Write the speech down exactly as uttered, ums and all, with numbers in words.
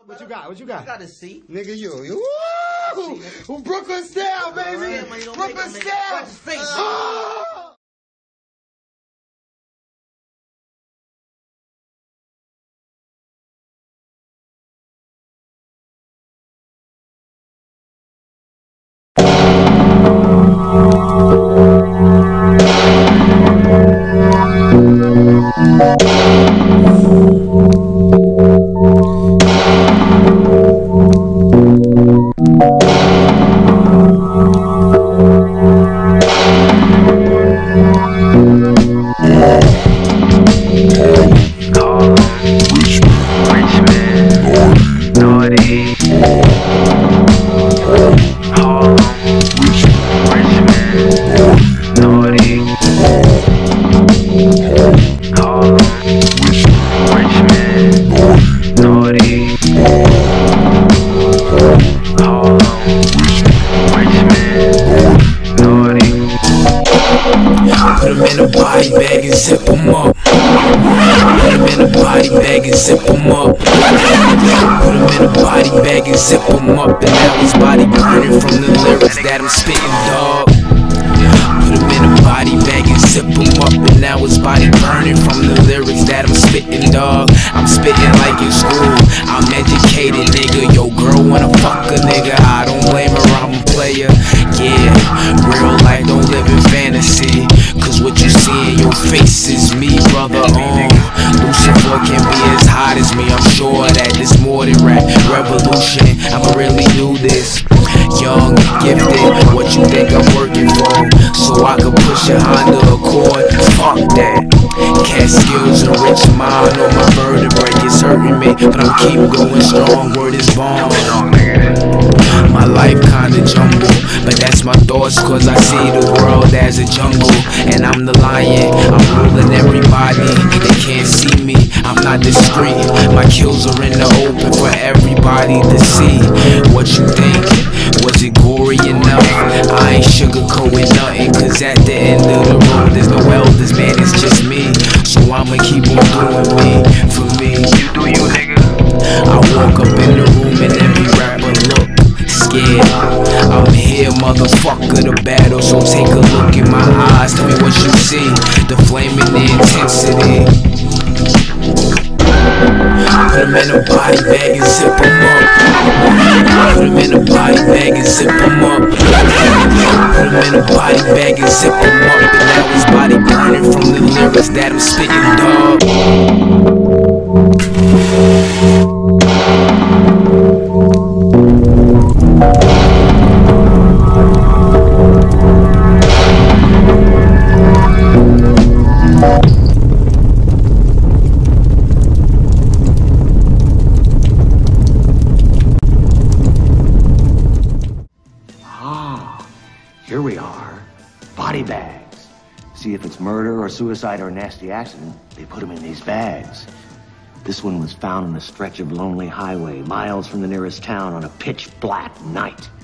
What you got? What you got? I got a C. Nigga, you. you woo! Brooklyn style, baby! Brooklyn style! Oh! Body bag and zip 'em up. Put him in a body bag and zip 'em up. Put him in a body bag and zip 'em up. And now his body burning from the lyrics that I'm spitting, dog. Put him in a body bag and zip 'em up. And now his body burning from the lyrics that I'm spitting, dog. I'm spitting like in school. I'm educated, nigga. Yo, girl wanna fuck a nigga. I don't blame her, I'm a player. Yeah, real life don't live in fantasy. Cause what you see in your face is me, brother. Um, Lucifer can be as hot as me. I'm sure that this more than rap revolution. I'ma really do this. Young, gifted, what you think I'm working for? So I could push a Honda Accord. Fuck that. Cat skills and rich mind on my vertebrae. It's hurting me, but I'm keep going strong. Word is born. My life kinda jumble, but that's my thoughts, cause I see the world as a jungle. And I'm the lion, I'm ruling everybody. They can't see me, I'm not discreet. My kills are in the open for everybody to see. What you think? Was it gory enough? I ain't sugarcoating nothing, cause at the end of the road there's no elders, man, it's just me. So I'ma keep on doing me, for me. You do you, nigga. I walk up in the room and every rapper look scared. I'm here, motherfucker, the battle. So take a look in my eyes, tell me what you see. The flame and the intensity. Put him in a body bag and zip 'em up. Put him in a body bag and zip 'em up. Put him in a body bag and zip 'em up. And now his body burning from the lyrics that I'm spitting, dog. Here we are, body bags. See if it's murder or suicide or a nasty accident, they put them in these bags. This one was found on a stretch of lonely highway, miles from the nearest town on a pitch black night.